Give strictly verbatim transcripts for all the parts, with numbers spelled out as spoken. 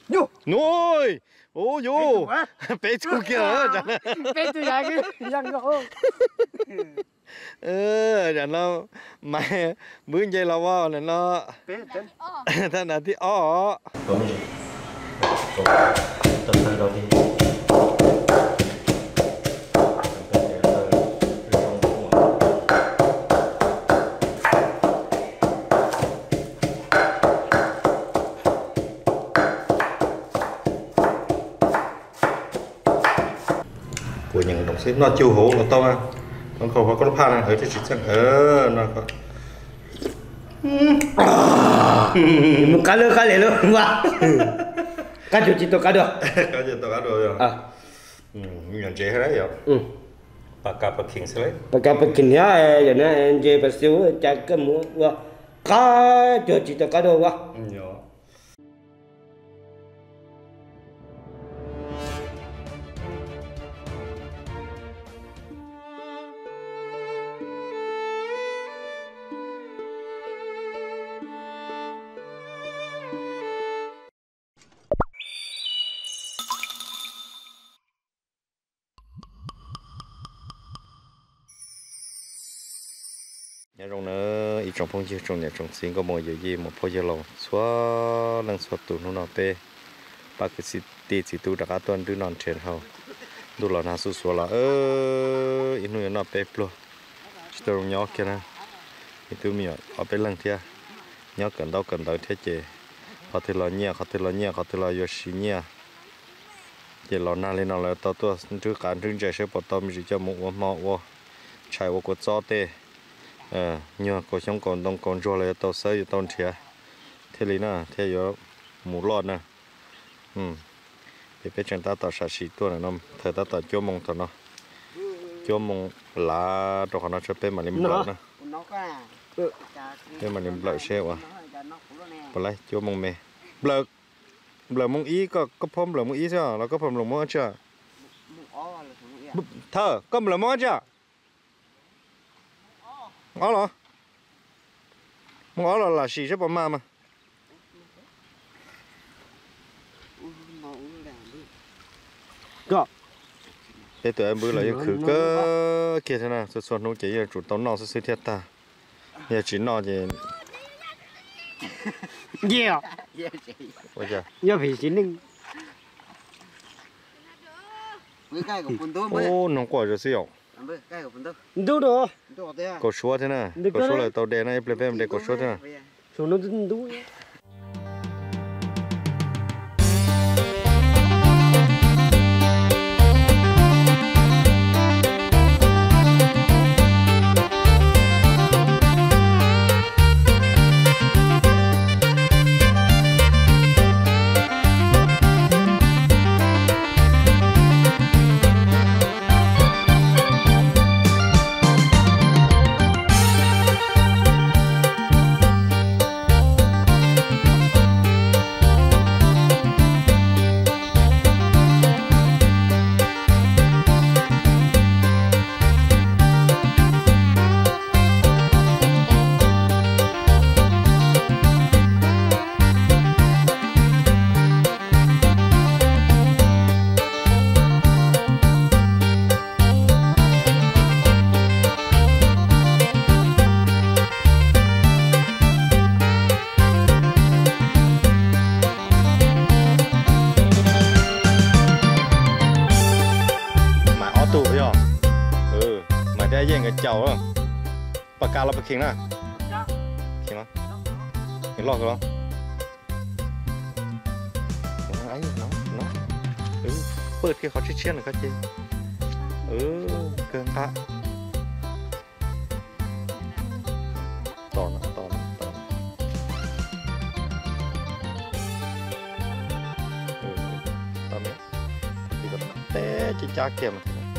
Vô. Nuôi. Ô vô. Bé chú kia hả? Bé chú nhà kia. Răng nó. Ừ, chẳng nó mày bữa giờ là vào này nó. Bé tên. Thằng nào thì ó. Có gì? Tập thơ đầu tiên. Của những đồng xếp nó chiêu hổ nó to mà nó không có có pha này ở trên chân ờ nó có một cá nữa cá lẻ luôn mà cá chuột chỉ to cá được cá chuột to cá được rồi à ừ nhận chế hết đấy rồi ừ bạc cá bạc kính sẽ lấy bạc cá bạc kính nhá giờ nó chế bạc xíu chả cái mua qua cá chuột chỉ to cá được quá nhà rồng nó ít trồng phong chiêu trồng nhà trồng xin có mồi gì một phong chiêu lồng xóa lần xóa tủ nó nọ pe ba cái xịt tì xịt tủ đặc tuần đứa nón trên hầu đu lò na su xóa là ơ ít nuôi nó pe plo chỉ tao nhỏ kia nè ít tụi mình ở bên lăng thia nhỏ cần đâu cần đâu thế chứ họ thì lo nhẹ họ thì lo nhẹ họ thì lo yo xí nhẹ chỉ lo na lên nó là tao tua trước cả trước giờ sẽ bỏ tao mình chỉ cho một mỏ mỏ chạy một cột gió tê ờ nhưng có trong còn đông còn cho lại tàu xây tàu thiệt thế lý nè thế giờ mù lọt nè ừ thì bây giờ ta tàu sạch xịt tua này nó thời ta tàu cho mông tàu nó cho mông lá cho nó cho bên mà liềm lợn nè bên mà liềm lợn xe à vào đây cho mông mè lợn lợn mông ý có có phom lợn mông ý chưa là có phom lợn mông chưa thở có lợn mông chưa ngó rồi ngó là là xì rất bom ma mà có thế tụi em bữa lại khử cơ kia thế nào sốt sốt nó chỉ là chủ tốn nọ sẽ thiệt ta giờ chỉ nọ thì nhiều bây giờ nhiều phải chín ninh ô nó quả rồi siêu đủ rồi có số thế nào có số là tàu đèn này plei plei để có số thế nào số nó đủ chậu á, bạc ca là bạc kính nè, kính đó, kính lọt rồi, nó ấy nó nó, ừ, ปิดcái khó chết chết này các chị, ừ, cơn ta, to nó to nó to, ừ, to mấy, thì còn té chỉ cha kia mà.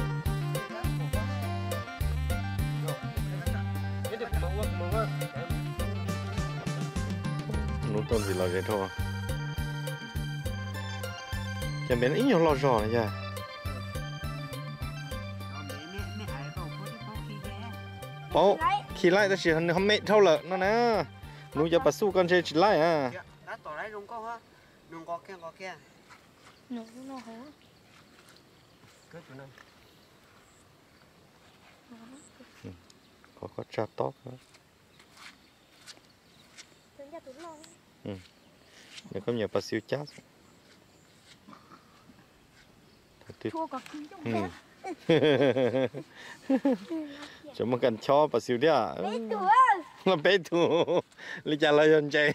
Nó tôm gì là cái thôi, chẳng biết ít nhiều lò giò này nha. Bố, khi lại ta chỉ không mệt thâu lợ nó nè, nuôi cho bà su con chơi chỉ lại à. Nông có kia có kia. Nó nó hố. Cứ tụi nó. có có trà top nữa. Tính ra tụi nó. Ừ. Để có nhiều bà siêu chát. Chua cả kính trong Ừ. kia. Chúng mà cần cho bà siêu đi à? Bé tụi. Là bé tụi. Lý trả lời hơn chạy.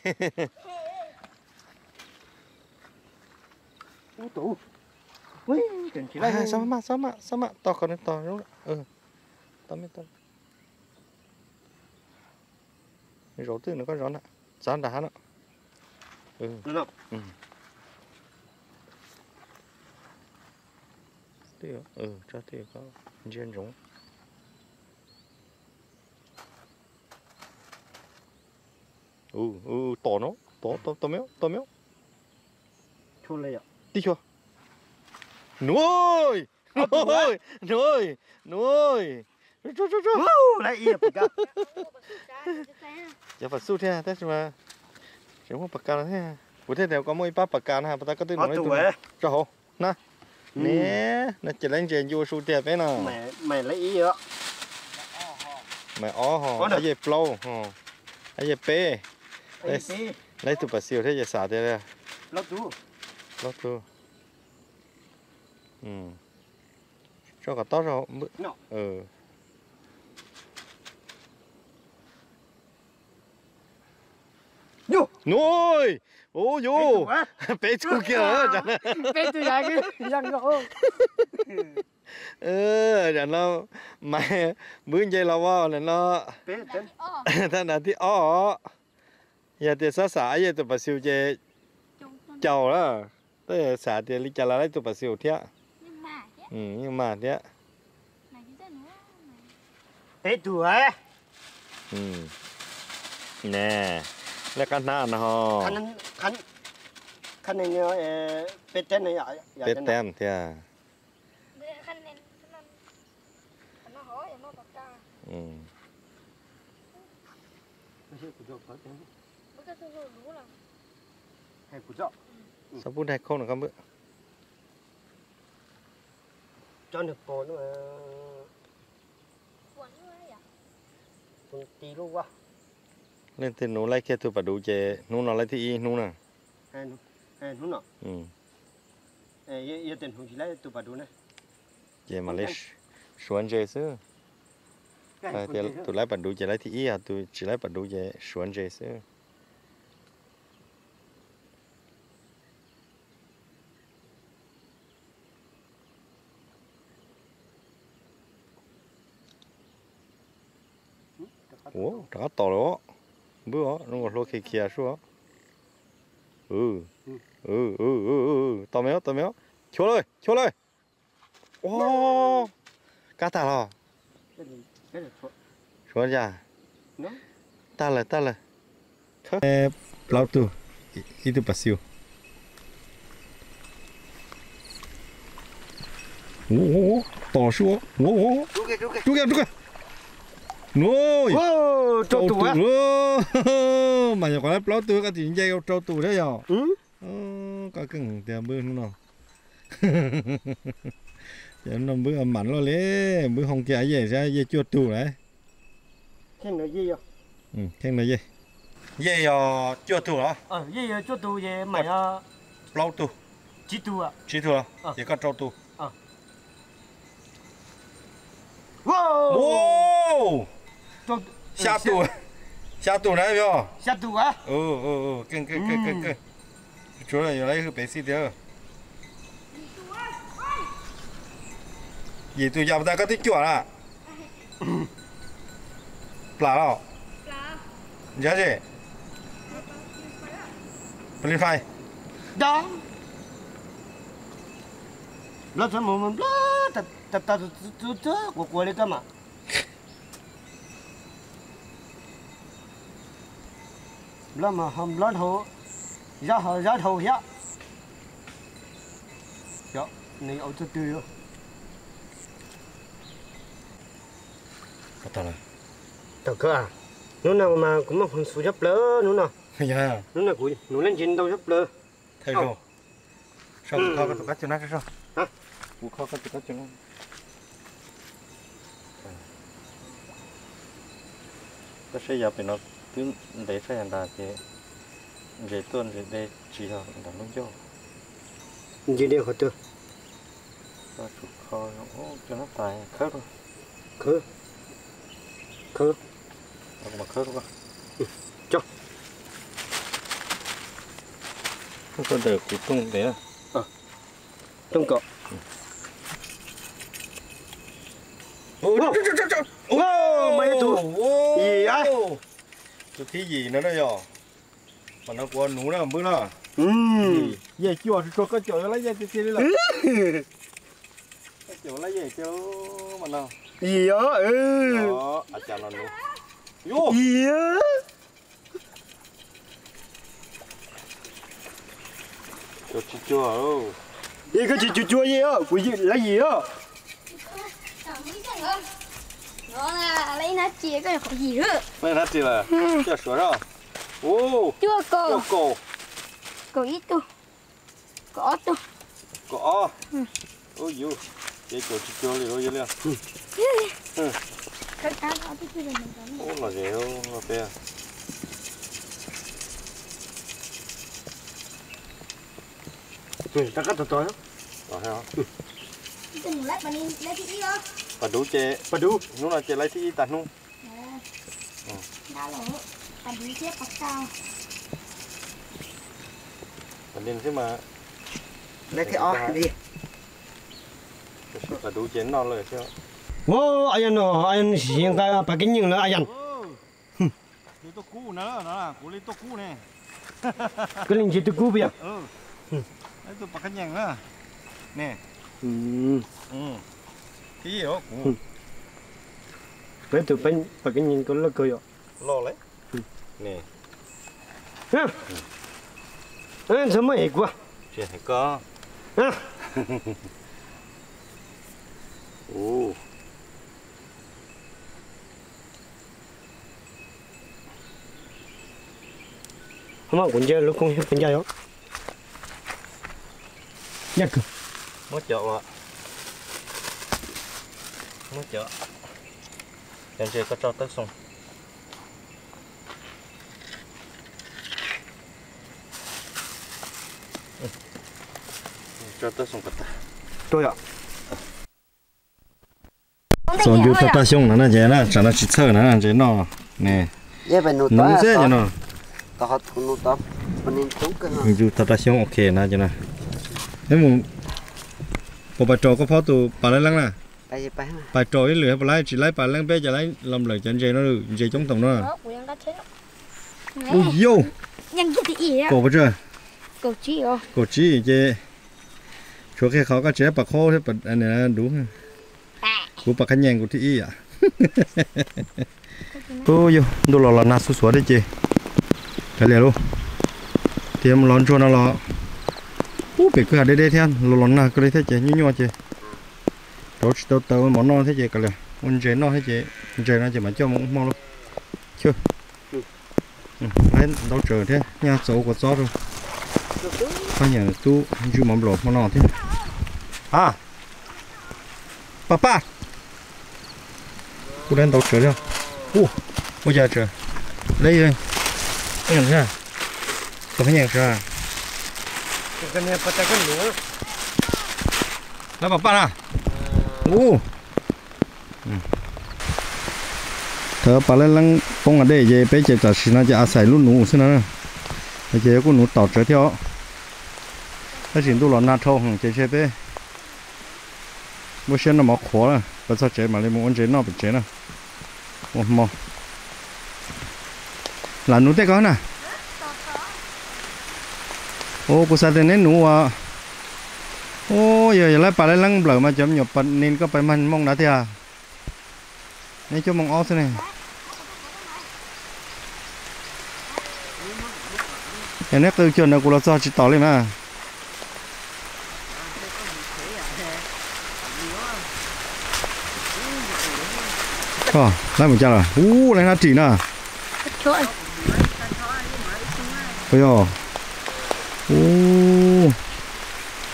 Ú tụ. Ui, cần chỉ À, là sao mà, sao mà, sao mà, to còn to đúng không? Ừ. To mới to. Rổ từ nó có rõ nè. Giá đá nó. Ừ. đúng không? Ừ. Tí rồi. Ừ, cho tí có duyên rủng. Ừ, ừ, to nó. To, to, to méo, to méo. Chua lên ạ. Đi chưa? Nuôi! Nuôi! Nuôi! Nuôi! Chú chú chú! Lại yên bạc ca. Dạ phải su thế thế mà. Chúng một bạc ca thế. Bữa thế đều có mỗi ba bạc ca ha, ta có tên Ở nói tụ tụi. ấy. Cho hồ. Nè. Nè, nó chỉ lên trên vô su tiệp ấy nào. Mày mày lấy ý ạ. Mày ó hò, Có được. cái gì flow hò. Cái gì pê. Lấy tí. Lấy tụi bà siêu thế giờ xả thế đây. Lót tú. Lót tu. Ừ. Cho cả to rồi. Nó. Ừ. Vô. Nuôi! Ô vô! Bé chú kia hả? Chẳng Bé tụi nhà cái răng gỗ. ừ, chẳng nó mày bữa giờ là vào là nó Bé tên. ท่านอาทิตย์อ๋ออย่าเตะสาสาอย่าตัวปัสสิวเจเจ้าละแต่สาเตลิจาลาได้ตัวปัสสิวเทีย Nhưng mà chứ. อืมยังมาเทีย Này chứ thế nữa. Bé tụi ấy. อืมแน่แล้วก็หน้านะฮะ Khăn khăn khăn này nhớ bé tên này ạ. เป็ดแต้มเทีย Bây giờ khăn nên khăn ăn. Khăn nó hổ vậy nó bạc ca. อืม Bây giờ của dọc có tên. Bữa cái tôi rồi đủ là. Hay của dọc. สับพูดให้เข้าหน่อยครับเบ้อ Cho được bò nữa. Quẩn như vậy à? Con tí luôn quá. เล่นเทนหนูไล่แค่ตัวปัดดูเจหนูนอนไล่ที่อีหนูน่ะ Hay hay nó nọ. อืม Ê, giờ tiền không chỉ lấy tụi bà đu này. เจมาเลชสวนเจซื้อ Cái เออ này เจ con ตัวไล่ปัดดูเจไล่ที่อีอ่ะตัวจะไล่ปัดดูเจสวนเจซื้อ Ủa, đã to rồi á. Bữa á, nó còn lôi kia kia xuống á. Ừ. Ừ, ừ, ừ, ừ, ừ. To méo, to méo. Chúa ơi, chúa ơi. Ô. Cá ta rồi. cái này cái này thôi. Chúa ra. Nó. Taเลย, taเลย. Ê, lao tu. Itu pasio. Ủa, ủa, to xuống. Ủa, ủa. Chú kia chú kia. Chú kìa, chú kìa. Nuôi. Ô, cho tụi á. Mà giờ còn lấy plau tươi cái chuyện dây trâu tù thế giờ. Ừ. Có cưng tiền bữa nó nào. Giờ nó bữa mặn lo lé, bữa không kia gì ra dây chua tù đấy. Khen nói gì vậy? Ừ, khen là gì? Dây ờ chua tù hả? Ờ, gì vậy? Cho tụi vậy mày à. Plau tù. Chỉ tụi à. Chỉ tù hả? Ờ. Chỉ có trâu tù. Ờ. Wow. Wow. Cho Xa tù. Xa tù đấy biết không? Xa tụi á. Ừ, ừ, ừ, cưng, cưng, cưng, cưng, cưng. Chú là lấy cái bé xí thế. Gì tụi dạo ta có thích chuột à? Plá đâu? Là. Giá gì? Lên phai. Đó. Lót cho mồm mồm lót. Ta ta ta ta ta của của đấy cơ mà. Lót mà hầm lót hồ. Ra hồ ra hồ ya. Dạ, này ở cho tươi. Bắt đầu rồi. Thật cơ à? Nó nào mà cũng mà phần số dấp lỡ nữa nào. Dạ. Nó nào cũng nó lên trên đâu dấp lỡ. thấy rồi sau cụ kho cái tụi cắt cho nó cái sao cụ kho cái tụi cắt cho nó cái xây giờ phải nó cứ để xây hàng đà thì để tuần thì để chỉ là đàn nó cho gì điều khó tư và cụ kho nó cho nó tài khớp rồi khứ khứ mà khớp rồi cho không có được cụ tung thế à tung cọ ô ô mấy tụ gì á tụi cái gì nữa đây rồi mà nó qua nú nó bữa nào ừm giờ chùa thì cho cái chùa lấy ra cái gì là cái chùa lấy gì cho mà nào gì á ừ đó à chả là nú vô gì á cho chị chùa đâu đi cái chị chua chua gì á quỷ gì lấy gì á nó là lấy nó chia cái không gì nữa mấy nó chỉ là cho sửa rồi ô chua cổ cho cổ cổ ít tu cổ tu cổ ôi dồi cái cổ chị chùa liền rồi liền cái cá nó thì chưa được mình ô là gì đâu là bé ừ ta cắt to to rồi hả đừng lấy mà đi lấy cái đó và đủ chè bà đủ nó là chè lấy thì tạt luôn đau lỗ và đi tiếp bắt sao và nên thế mà lấy cái o đi và đủ chè non rồi chứ ô anh nó anh hiện cái bà cái nhìn là anh lấy tô cũ nữa nó là cũ lấy tô cũ này cái linh chỉ tôi cú bây giờ ừ lấy tô bạc cái nhàng nữa nè ừ ừ cái gì đó cũ cái tụi bên bà cái nhìn có là cười rồi lo lấy nè ha anh sao mới quá chè hay có ha ồ không mà cũng chơi lúc không cũng chơi đó nhắc cơ mất chợ ạ mất chợ em chơi có cho tới xong cho tới xong cả tôi ạ xong chú ta ta xong nó là gì đó chẳng là chỉ sợ nó là gì nó nè vậy phải nốt nó dễ cho nó tao không nốt tao mình nên trúng cái chú ta ta xong ok nè cho nó nếu mà bộ bài trò có pháo tụ bà lấy lăng nè bay bay bài trò ấy lửa bà lấy chỉ lấy bà lăng bé chỉ lấy làm lời chân dây nó được dây chống tổng nó đó của em đã chết ui vô nhân cái gì á cổ bây giờ cổ chi rồi cổ chỉ chứ chỗ cái khó có chế bà khô thế bà anh này đúng của bà khánh nhang của thị à ôi vô đồ lò là na số số đấy chị cái liền luôn thì em lon cho nó lò ú bị cái đây đây theo lò lon na cái đây thế chị như nhau chị đó đó đó món non thế chị cái liền con chế nó thế chị chế nó chỉ mà cho mong mong luôn chưa đấy đâu chờ thế nha số của gió rồi coi nhà tu chú mắm lột món non thế à papa cô đang đâu chờ đâu u bây giờ chờ đây rồi cái gì à có cái gì à cái này bắt tay cái lúa là papa à u thở bà lên lăng phong ở đây về bây giờ ta xin nóจะใส่รุ่นหนูซึ่งนะbây giờ côหนูต่อเจอเที่ยวถ้าสินตัวหลอนนาทองเจ๊เช่ไปไม่ใช่น้ำหมอกขวาภาษาเจ๊มาเลยมึงวันเจ๊นอกเป็นเจ๊นะโอ้โหหลานหนูเด็กก่อนนะโอ้กูใส่แต่เน้นหนูอ่ะโอ้ยอย่าไล่ปลาไล่ลังเปล่ามาจำหยบปันนินก็ไปมันมองนะเที่ยนี่ชั่วโมงออสเนี่ยอย่างนี้คือจนเรากูเราจะจิตต่อเลยมั้ยก็ไล่เหมือนกันเหรออู้ไรน่าจีน่ะช่วยไปอ่ะอู้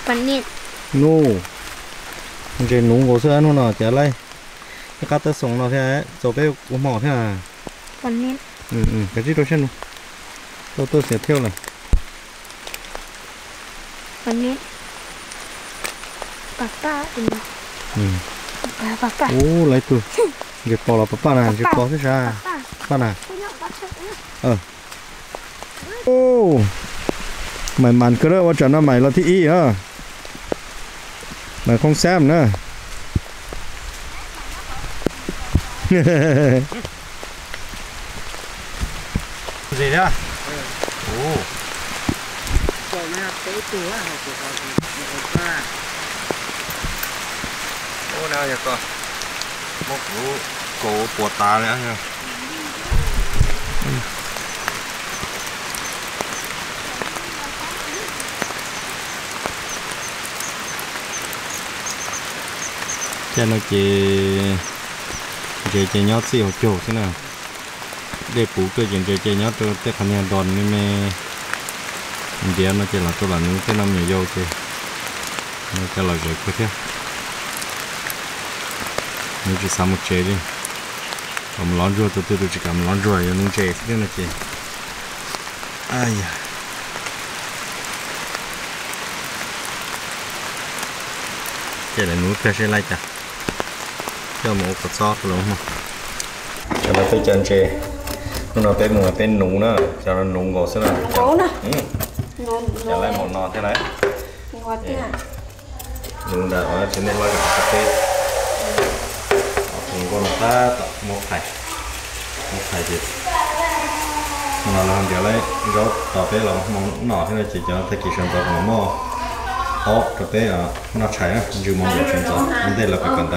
ปันนี่ nu chế nú gỗ sữa nó nọ chả lấy cái cá tơ sống nó thế cho bé uống mỏ thế à ปันนี่ ừ ừ cái gì đó xem tôi tôi sẽ theo này ปันนี่ป้าป้าอืม ừ ป้าป้าป้า ô lấy từ cái bò là papa này cái bò thế sao ป้า papa này ไปเนาะป้าชุดเนาะ ờ ô mày mặn cái đó cho nó mày là thị y hả mày không xem nữa gì đó ồ rồi nó tới tuổi à của con ba ô nào vậy con một cổ cổ bột tà nữa nha cho nó chỉ chỉ chỉ nhót xíu chỗ thế nào để bù cái chuyện chỉ chỉ nhót tôi tới khả năng đòn nên mẹ giờ nó chỉ là tôi là những cái năm nhiều dâu chứ nó chỉ là cái cái thế nó chỉ sao một chế đi còn lon rùa tôi tôi chỉ cầm lon rùa rồi nó chế thế này chị ai à cái này núi phải sẽ lại chả cho một cái sót luôn mà cho nó phải chân chè nó phải một cái núng nữa cho nó núng gỗ xíu nào nấu nè ngon cho lấy một nọ thế này ngọt thế nào núng đã ở trên đây là cà phê núng con ta một thải một thải gì nó là giờ lấy rau cà phê là món nọ thế này chỉ cho thay kỳ sản phẩm của mò ó cà phê à nó cháy á dù mong được sản phẩm anh đây là phải cần ta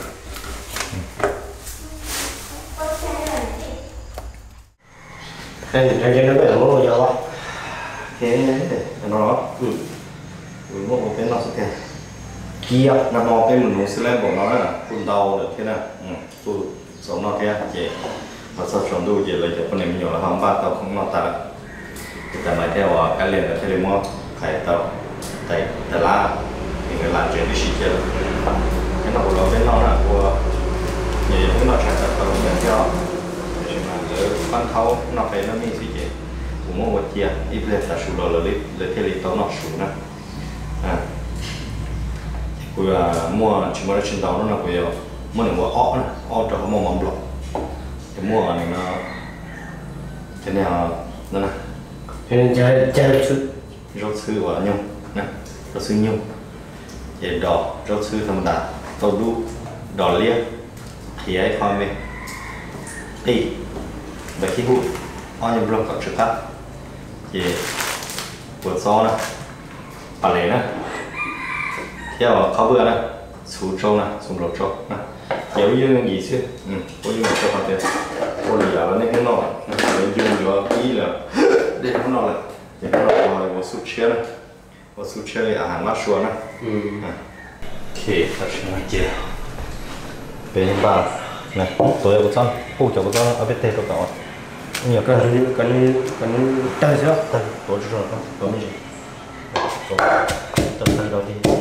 đây thì trên nó bị nó giờ quá thế nó ừ ừ một cái nó sẽ thế kia nó mò cái mình muốn sẽ lên bộ nó là phun đầu được thế nào ừ tôi sống nó thế chị mà sao sống tôi chị lấy cho con này nhiều là không ba tàu không nó taแต่ไม่ได้ว่าการเรียนแบบเทเลมอใครต่อแต่แต่ละอย่างเวลาเจอที่ชิเจอให้เราเราเป็นน้องนะกลัวอย่างที่เราใช้แต่ตัวอย่างที่เราใช่ไหมหรือบ้านเขานอกไปนั่นมีสิเจผมว่าเจียอีเพลสชูเราเลยเลยเทเลตัวนอกชูนะอ่ากูว่ามั่วชิมอะไรชิมดาวนั่นนะกูว่ามั่วหนึ่งว่าอ้อนะอ้อจะเขามองมองบล็อกแต่มั่วหนึ่งนะจะเนี่ยนั่นนะnên chơi chơi chút rau sư và nhung nè rau sư nhung vậy đỏ rau sư thầm đà tàu đu đỏ lia thì ấy khoai về đi về khi hút hoa nhung rau có chữ cắt vậy bữa gió nè bà lệ nè theo khó vừa nè xuống trâu nè xuống lột trâu nè nếu như gì chứ ừ có như một cho họ tiền có gì là nó nên cái nọ nếu như được ý là để nó nọ là để nó nọ là một số chia này một số chia là hàng mát xuống này ok thật sự là chia về những bà này tôi ở trong khu chỗ của tôi ở bên tây tôi có nhiều cái cần cần cần chơi chưa tôi tôi chưa rồi tôi mới gì tôi tôi tôi đầu tiên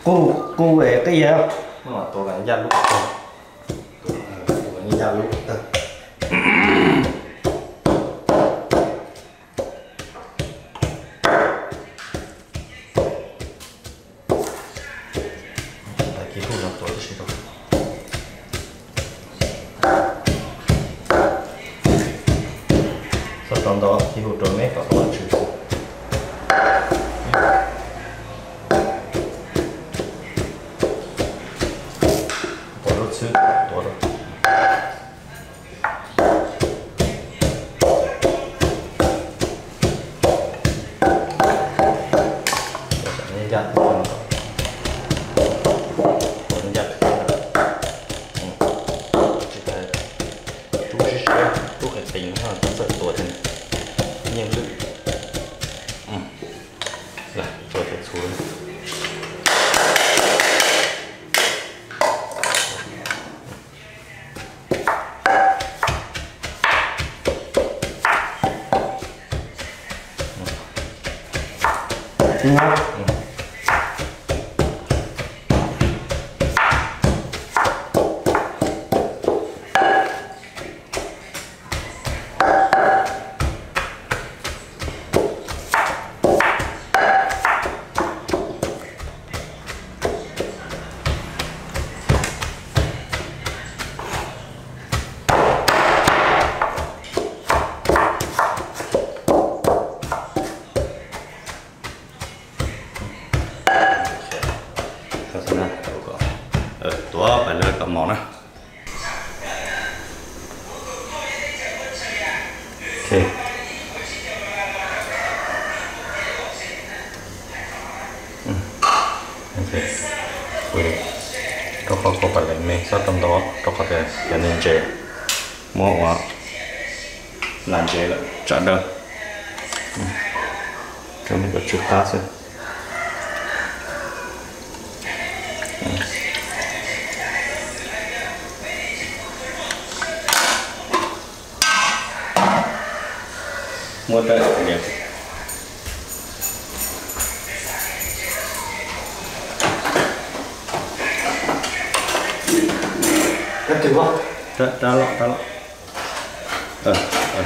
cô cô về cái gì không mà tôi là gia lúc tôi là gia lúc trong đó thì hỗ trợ mấy các bạn sử dụng bỏ đốt xứ bỏ đốt để giặt phần phần giặt chỉ là chú sẽ chú phải tính ha chú phải tuổi thì nhiên lực ừ. Rồi, rồi phải xuống ngắt ừ. Tua phải lên cầm món này. Ok. Ừ. Ok. Rồi. Tôi có có phải lên mình sau tầm đó tôi có thể nhận nên chế mua hóa làm chế lại trả đơn. Ừ. Cho mình có chút ta xem. Mua tới điểm cắt chừng quá ra ra lọ ra lọ ờ ờ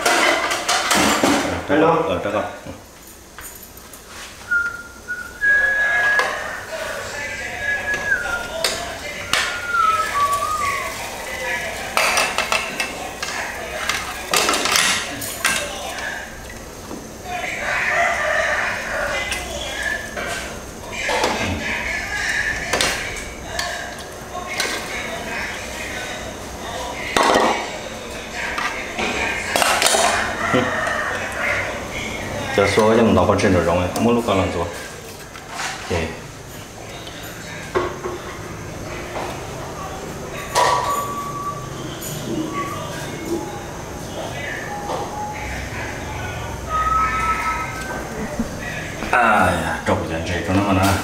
ra lọ ờ ra lọ giờ số cho mình đọc trên được rồi mỗi lúc còn làm rồi ok à trộn dần dần cho nó mà nè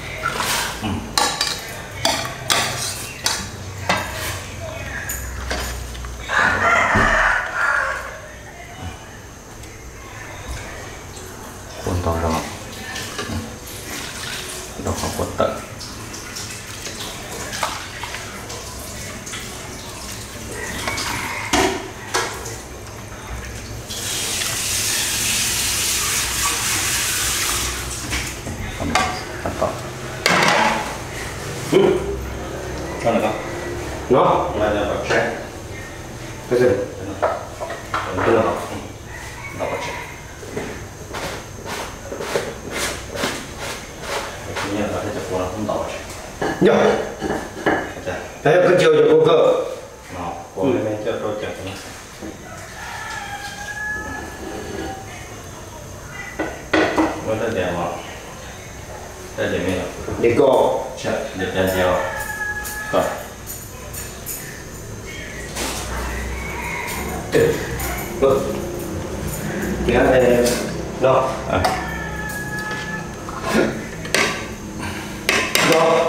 cuốn to rồi đó có cuốn tận cắt to cho này không nó là là bật xe cái gì cái đó đọc bật xe như là cái chụp nó không đọc nhở đấy cái chiều cho cô cơ nó của mình cho tôi chụp nó nó rất đẹp mà rất đẹp mình đi cô chắc đẹp đẹp theo còn vâng cái này đó à đó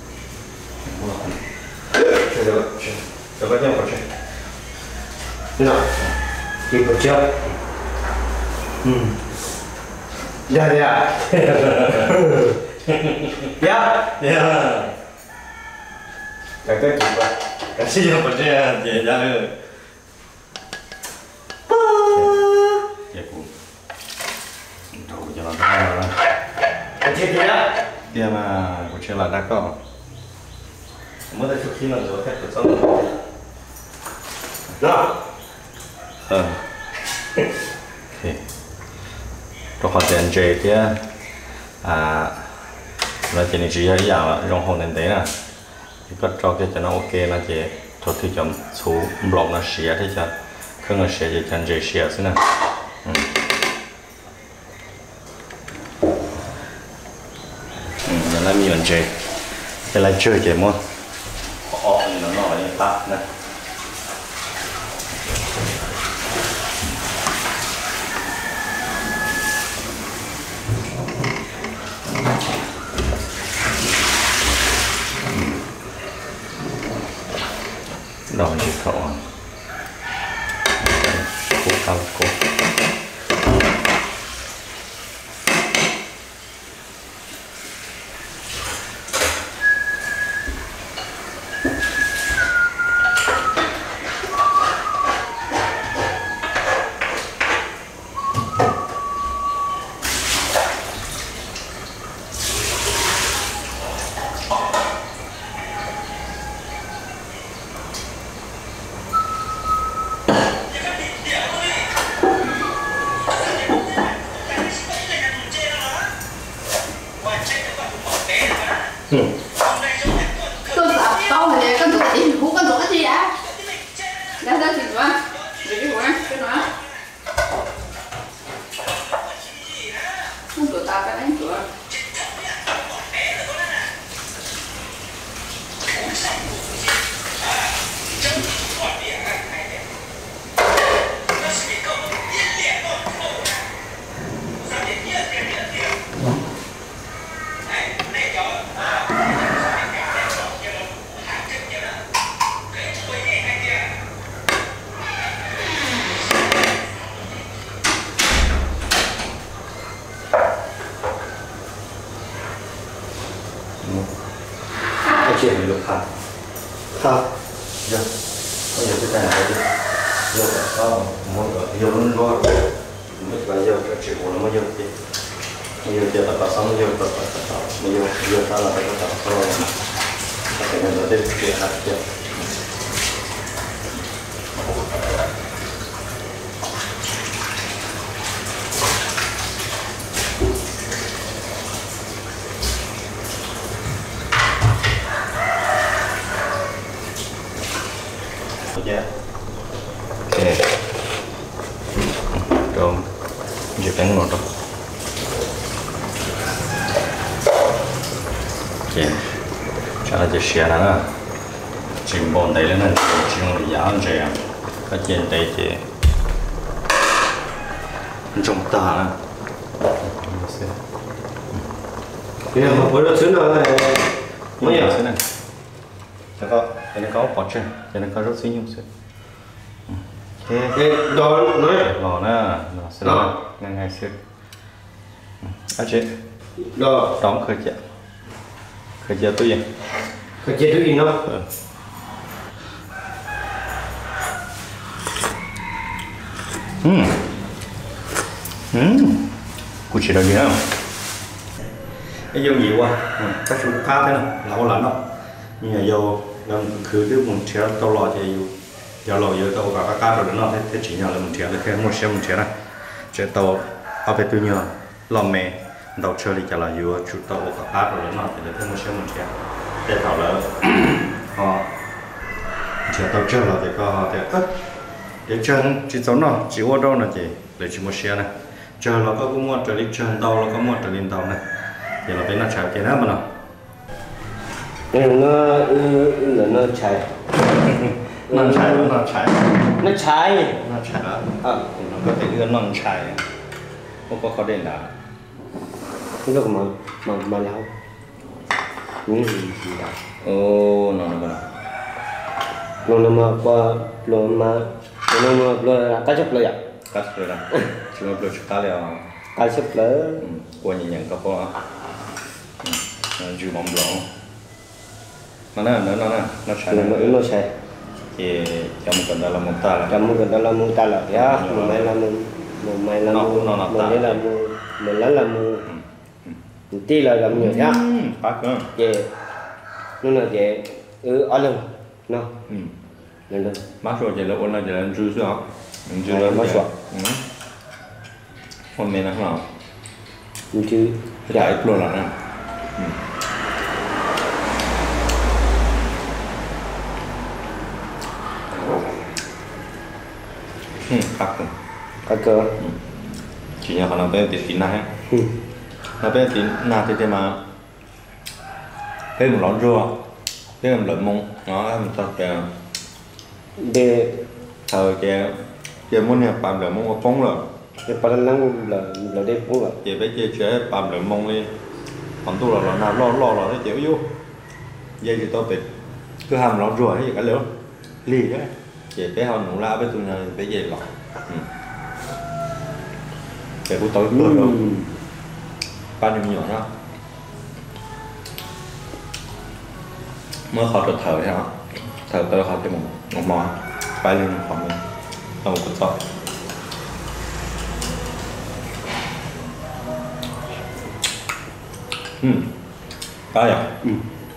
chơi được chơi được cái nhau chơi thế nào đi một chiếc ừ ra đây à Yeah, yeah. Cái cái chụp à, cái gì mà bây giờ dễ dàng rồi. Dễ cũng. Đâu cho nó ra rồi. Cái gì đó? Thì mà cũng chỉ là đã có. Mới đây chút khi nào rồi hết rồi xong. Đó. Ờ. Ok. Rồi họ tiền chơi thì à là chỉ nên chỉ là dạng là trong hồ nên đấy nè. Cái cho cái cho nó ok là chỉ thôi thì chấm số block nó xé thế chứ không là xé thì chân chơi xé thế nè. Ừ, giờ là miếng chơi, giờ là chơi cái món, ổ nó nó như tát nè. Rồi thì cậu cố cao cố Tôi sợ câu thì con ruột thì hú con ruột gì đã? Đã ra thịt quá, để cái quả, cái nó. Không cửa ta cái đánh cửa. chuyện được hả? Không. Dạ. Bây giờ cái này là gì? Vô cả sao? Muốn cả vô luôn luôn. Mất bây giờ cái chuyện của nó mới vô đi. Bây giờ là cả xong vô cả cả cả. Bây giờ vô ta là cái cả sao? Cái này là để chuyện hạt chưa? Ok, rồi giờ cắn ngọt rồi. Ok, chắc là giờ xé nó nè, chìm bồn đấy lên nè, chìm nó giá ăn rẻ, cái chuyện đấy thì trong ta nè. Bây giờ mà bữa xứ nào này, mấy giờ xứ này, nó có, nó có bọt trên, nó có rất xíu nhung xíu. Cái đó nói lò nè, lò xíu nè, ngay ngay xíu. À chị, đó đóng khởi chợ, khởi chợ tôi gì? Khởi chợ tôi gì nó? Ừm, ừm, cô chỉ đâu gì nữa? Cái vô nhiều quá, các chú cá thế nào, lâu lắm đâu. Nhưng mà vô, nên cứ cứ một chế tao lò thì vô. Giờ lò giờ tao cả cá rồi nó thế chỉ nhau là một chế là cái một xe một chế này, chế tao ở bên tôi nhờ làm mè đầu chơi đi cho là vừa chút tao cả cá rồi nó thì là một xe một chế để thảo là họ chế tao chơi là thì có họ thì ớt để chơi chỉ giống nó chỉ qua đâu là chỉ để chỉ một xe này chơi là có cũng mua trở đi chơi tàu là có mua trở lên tàu này thì là bên nó chạy cái đó mà nó nó nó chạy nó chạy nó chạy nó chạy nó chạy đó nó có thể ươn nó chạy không có khó đến đó nó có mà mà mà lâu những gì đó ô nó nó nó nó mà qua nó mà nó mà là cá chépเลยอ่ะ cá chép rồi chúng nó được cá liền cá chépเลย của những những cái con chữ mỏng lỏng nó nè nó nó nè nó chạy nó nó chạy thì trong cần đó là một ta là trong cái đó là mua ta là ya một mấy là mua một mấy là mua một đấy là mua một lần là mua tí là làm nhiều ya phát cơ về nó là về ừ ở lần nó lần lần mát rồi thì là ôn lại thì là chữ chứ hả chữ là mát rồi hôm nay là nào chữ chạy luôn là nè ừ phát cơ các cơ chỉ nhớ nó bé tí na hết nó bé tí na thì thế mà bé một lon rùa bé làm lợn mông nó làm sao kìa để thời kìa kìa muốn nhà làm lợn mông có phóng rồi để bắt năng là là để cũng là kìa bé kia chế làm lợn mông đi còn tôi là lợn nào lo lo lo nó chịu vô dây thì tôi bị cứ hàm lon rùa hay gì cả lửa lì đấy kìa bé hòn nụ la bé tôi nhà bé dây lọt kìa của tôi tôi rồi bao nhiêu nhỏ đó mới khó được thở hả thở tôi khó thêm một một món bay lên khoảng mình là một cục sỏi ừ cái à ừ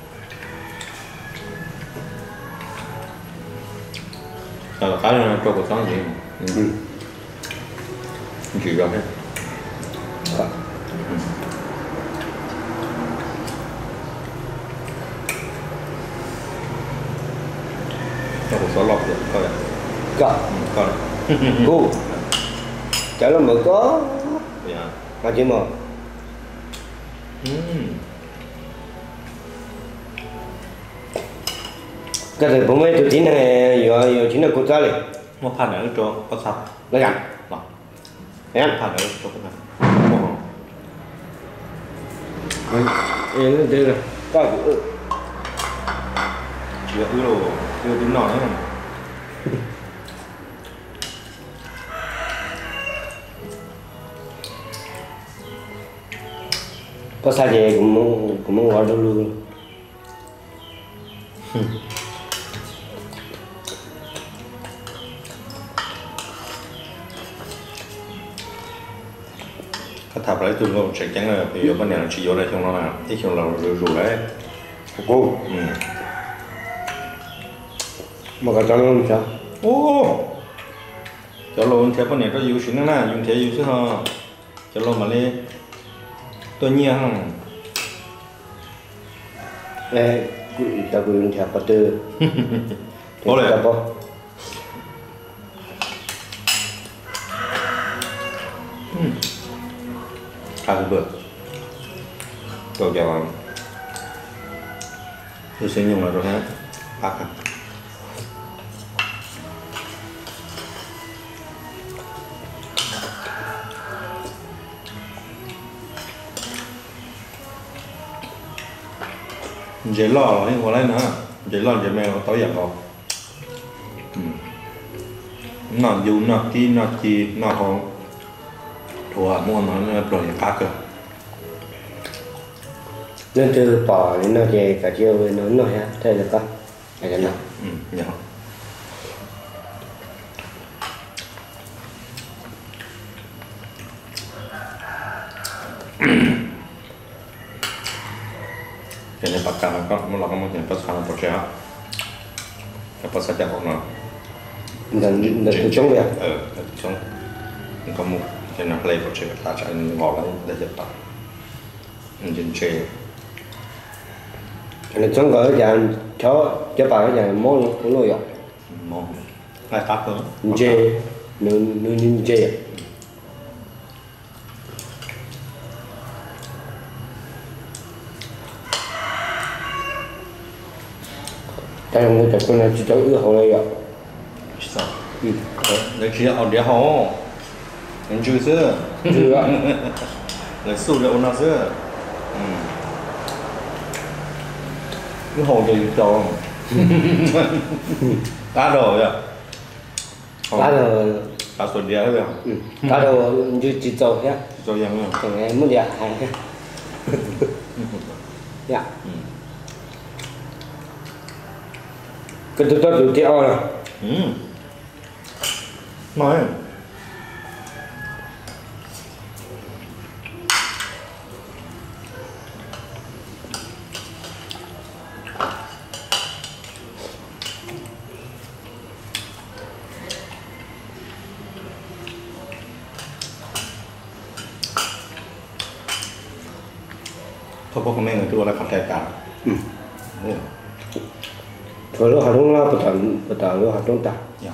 rồi cái này cho cục sỏi gì ừ chỉ rồi hết cho cục sỏi lọt được coi này có coi này cô chả là mở có dạ mà chỉ mở cái này bố mẹ tụi chính này giờ giờ chính là cô ta này một phần nữa cho có sạch nó gặm đó em phần nữa cho có sạch em nó đưa rồi có cái chưa ư đồ chưa tính nọ nữa có sao gì cũng muốn cũng muốn gọi đâu luôn cái tháp đấy tôi cũng chắc chắn là bây giờ bên này chỉ vô đây trong nó là ít trong là rượu rượu đấy cô ừ mà cái trong nó sao ô cho luôn theo bên này có yêu xin nữa dùng theo yêu chứ ha cho luôn mà lên tôi nhia hằng ê ta cũng theo có từ có lẽ ăn bữa tôi kêu tôi sẽ dùng là rồi ha bác à dễ lo rồi qua đây nữa dễ lo dễ mèo tối giặt rồi nó dù nó chi nó chi nó không thua mua nó rồi phát cơ nên từ bỏ đến nó về cả chiều với nó nói ha thế là có cái nào ừ dạ cái này bạc cả nó có một lọ một cái bát sáng bột chả cái bát sáng chả còn nào lần lần từ trong việc ờ trong có một cái nào lấy bột chả ta chạy ngỏ lắm để dập tắt nhìn chê cái trong cái dạng cho cho bà cái dạng món cũng nuôi rồi món hai phát thôi chê nó nó nhìn chê tại sao người ta con này chỉ cho ưa hậu này rồi sao ừ đấy chỉ ở địa hồ anh chưa xưa chưa lấy số liệu nào xưa ừ cái hồ gì cho cá đồ vậy cá đồ cá sốt đĩa vậy cá đồ như chỉ cho nhá cho em vậy còn em muốn đẹp hay dạ cái tôi tôi được theo rồi ừ nóiเขาบอกเขาไม่เงินตัวอะไรเขาแตกต่างอืมเนี่ย thôi lúc họ đúng là bắt đầu bắt đầu lúc họ đúng ta dạ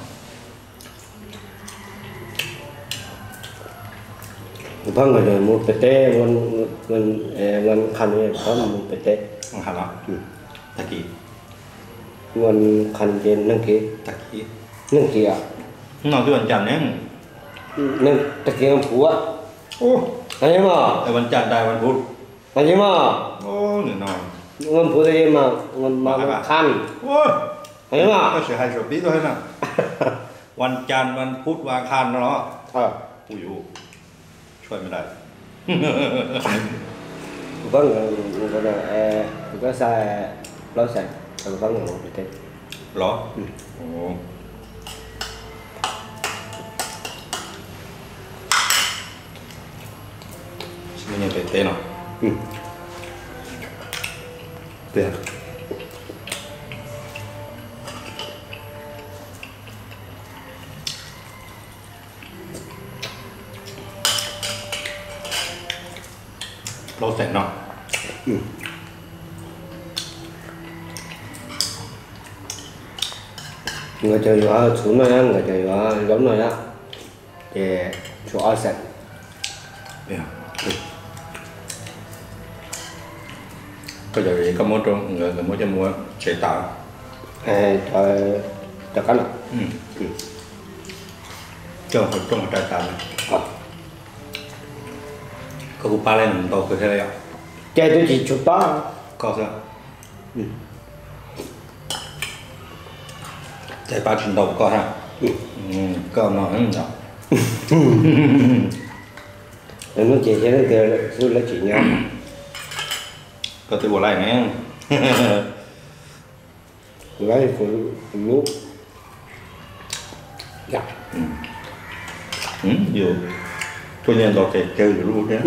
vâng rồi rồi một cái té mình mình mình khăn này có một cái té không hẳn lắm ta kỳ mình khăn trên nâng kia ta kỳ nâng kia nó cáiวันจันทร์เนี่ย nâng ta kia ông phú á โอ้ anh em à ไอ้วันจันทร์ได้วันพุธ anh em à โอ้เหนื่อยหน่อย ông phú đây mà mình mà khăn โอ้ย anh em à ก็เสียหายสุดปีด้วยนะวันจันทร์วันพุธวันอังคารเนาะ à อุ้ยช่วยไม่ได้ vâng rồi rồi có sai lo sai vâng rồi một cái té เหรอโอ้ไม่ยังเตะเตะเนาะ ừ เตะเราเสร็จเนาะ ừ người chơi hóa xuống này người chơi hóa giống này á thì chỗ ở sạch เนี่ยก็จะมีกระมวลตรงเงินกระมวลจะมัวเฉยตา à trời trời cắn à อืมเจ้าคนตรงใจตาก็กูปาเล่นโตคือเท่าไรอ่ะ chơi tôi chỉ chụp ba ก็ซะ ừ ใจปลาชินโตก็ฮะอืมก็นอนเนาะ rồi nó chỉ thế là cái rồi là chỉ nhau ก็ตัวอะไรเนี่ย lấy phụ lú dạ อืมอยู่ตัวเนี้ยเราจะเจออยู่รู้เนี่ย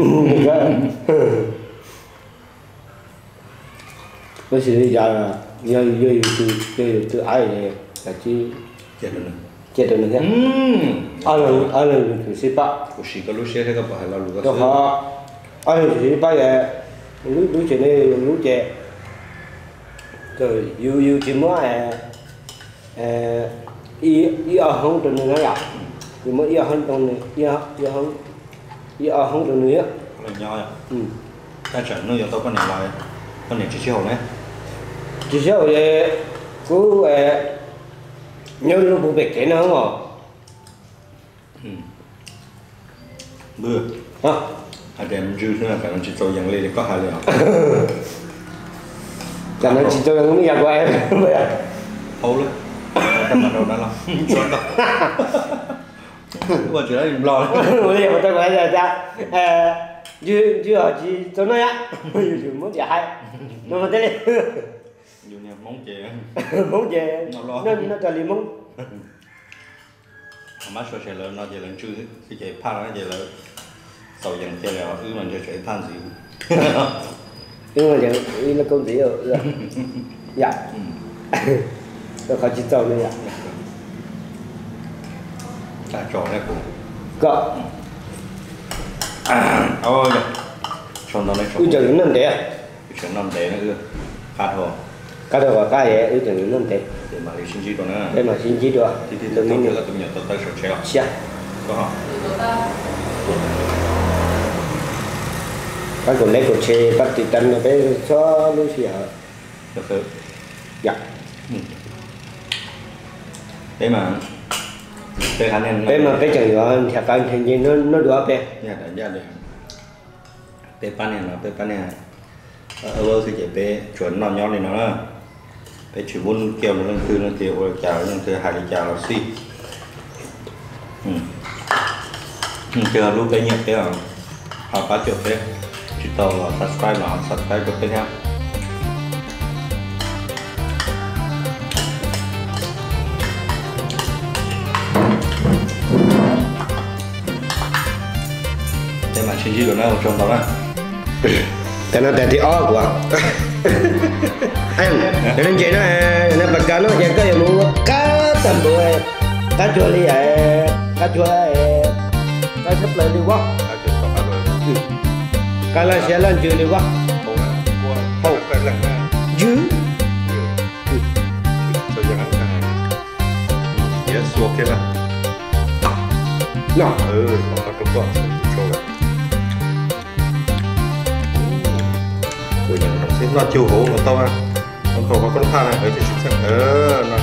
bác sĩ giờ là giờ giờ từ giờ từ ai là chỉ เจ็ดเลย chết được nữa อื nhé ม ai là ai là từ sĩ bác กูฉีกก็รู้เชื่อให้กับบ่ให้เรารู้ก็ đó họ ai là sĩ bác là lú lú chuyện này lú trẻ rồi yêu yêu chỉ mới à y y ở không được nữa à thì mới y ở không được nữa y y không y ở không được nữa เราย่อย ừ ถ้าฉันนึกอย่างตัวคนไหนไว้คนไหนจะเชี่ยวไหม chỉ sau vậy cứ nhớ lúc bố bịch cái nó không à อืมเบื่อ hả อาจจะมันยืดเนี่ยแต่มันจะโตอย่างเล็กก็หายเลยอ่ะ cả nó chỉ cho nó nhà của em vậy à เอาเลยทำมาเรานั่นหรอชวนต่อว่าจะได้รอ bây giờ mà tôi nói ra ra chưa chưa chỉ cho nó á chưa muốn gì hay nó mà thế này อยู่เนี่ยมองเจ๋ muốn về Nó lo. nó nó cho liền muốn ทำมาช่วยเฉลิมเราจะเล่นชื่อที่เจ๋พลาดแล้วเจ๋เลยสาวยังเจ๋แล้วอือมันจะเฉยท่านสิ nhưng mà giờ ý là công ty rồi dạ tôi khó chỉ cho nên dạ จ่าจอได้กู có เอาเลยชนตอนนี้ชน ui trời nó thế à ชนนอนเตะนั่นคือคาดหัว cái đầu vào cái vậy ui trời nó thế เดี๋ยวมาเลยชิ้นจีตัวนั้น đây mà xin chỉ được ที่ที่ từ ตัว mình นี้ được ก็ตัวนี้ตัวเตะเฉย xia ก็ฮะ cái còn lấy của xe bắt thì tân là cái xóa lúc xia ก็คือ dạ ได้มาเป็นคะแนน đây mà cái chẳng có thì cái thành viên nó nó được về เนี่ยแต่ญาติเลยเป็นป้าเนี่ยเนาะเป็นป้าเนี่ยเออว่าคือจะไปชวนนอนย้อนเลยเนาะไปชิบุนเกี่ยวนั่นคือนั่นคือโอ้ยจ่านั่นคือหาดิจ่าเราสิอืมเจอรูปไปเงียบไปอ่ะหาป้าจบไปติดต่อ subscribe หน่อย subscribe ก็เป็นแค่ thế mà chuyên gì của nó một trong đó là Tại nó tại thì ó của anh để nên chị nó nó bật cá nó chỉ có điều mua cá tầm bự cá chua đi à cá chua cá sắp lên đi quá cá là sẽ lên chưa đi quá hậu phải là dữ rồi giờ ăn cái yes ok là nó ừ còn có trống gọn rồi của những đồng sinh nó chiêu hố của tao à con khẩu có con pha này ở trên chúng ta ờ nó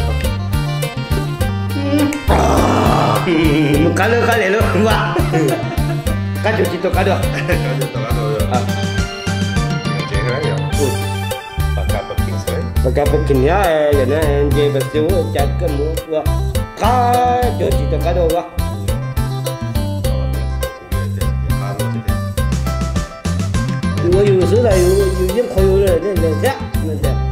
cá nữa cá liền luôn quá cá chuột chỉ tôi cá được cá được tao ăn rồi à chế hết rồi và cả bậc kinh sấy và cả bậc kinh nhá giờ nó về bậc siêu chặt cái mua cá chuột chỉ tôi cá được quá我有时候有有人朋友的那个这那这。